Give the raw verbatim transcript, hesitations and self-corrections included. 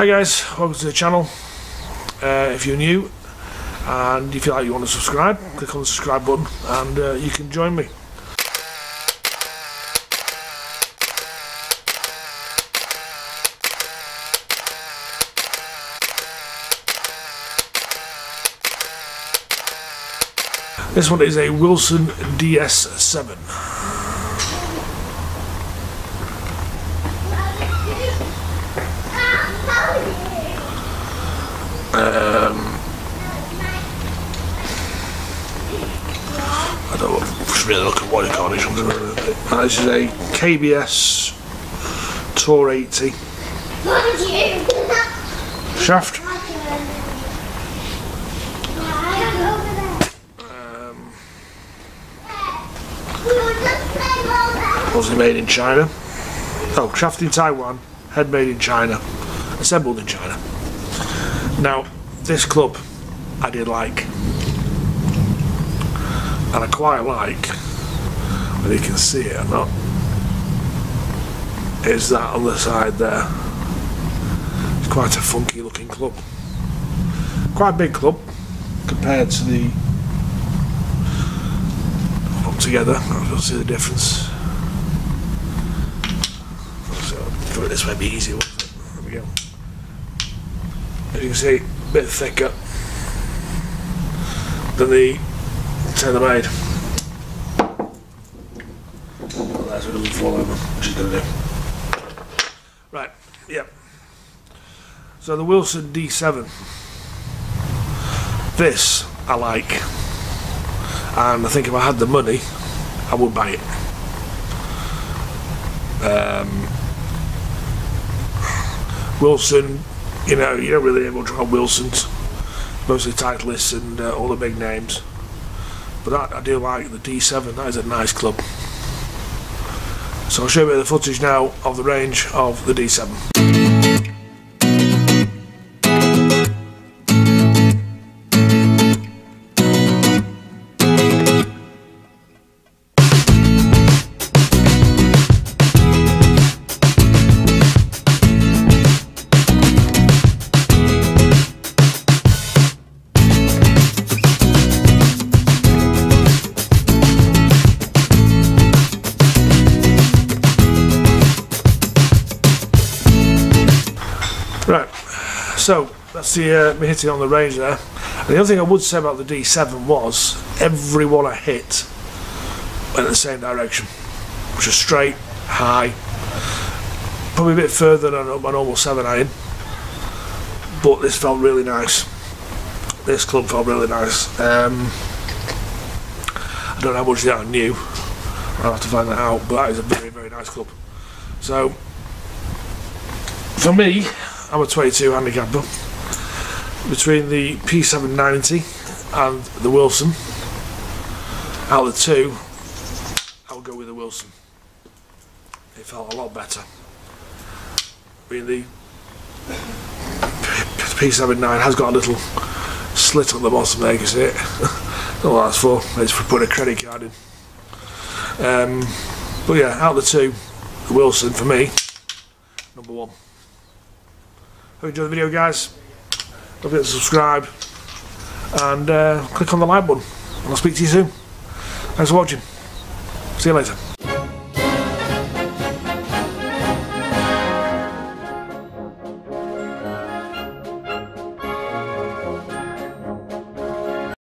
Hi guys, welcome to the channel. Uh, if you're new and you feel like you want to subscribe, click on the subscribe button and uh, you can join me. This one is a Wilson D S seven. Um, I don't just really look at what you call this one. This is a K B S Tour eighty shaft. Um, obviously made in China. Oh, shaft in Taiwan, head made in China, assembled in China. Now, this club I did like, and I quite like, whether you can see it or not, is that on the side there. It's quite a funky looking club. Quite a big club compared to the put together. You'll see the difference. So, put it this way, be easier. There we go. As you can see, a bit thicker than the TaylorMade. Well, that's what it doesn't fall over, which is going to do. Right, yep. So the Wilson D seven. This I like, and I think if I had the money, I would buy it. Um, Wilson. You know, you don't really hear much about Wilson's, mostly Titleists and uh, all the big names. But I, I do like the D seven, that is a nice club. So I'll show you a bit of the footage now of the range of the D seven. Right, so that's the uh, me hitting on the range there. And the other thing I would say about the D seven was every one I hit went in the same direction, which was straight, high, probably a bit further than my normal seven iron, but this felt really nice. This club felt really nice. Um, I don't know how much that I knew. I'll have to find that out, but that is a very, very nice club. So, for me, I'm a twenty-two handicapper. Between the P seven ninety and the Wilson, out of the two, I'll go with the Wilson. It felt a lot better. I mean, the P seventy-nine has got a little slit on the bottom there, you can see it. Not what that's for, it's for putting a credit card in. Um, but yeah, out of the two, the Wilson, for me, number one. Hope you enjoyed the video, guys. Don't forget to subscribe and uh, click on the like button. And I'll speak to you soon. Thanks for watching. See you later.